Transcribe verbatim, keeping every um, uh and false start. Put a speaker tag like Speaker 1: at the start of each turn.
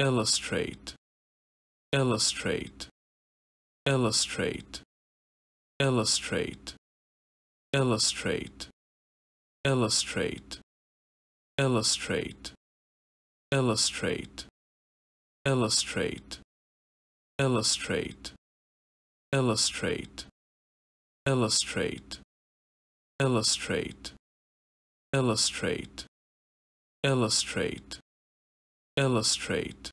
Speaker 1: illustrate, illustrate, illustrate, illustrate, illustrate, illustrate, illustrate, illustrate, illustrate, illustrate, illustrate, illustrate, illustrate, illustrate, illustrate, illustrate,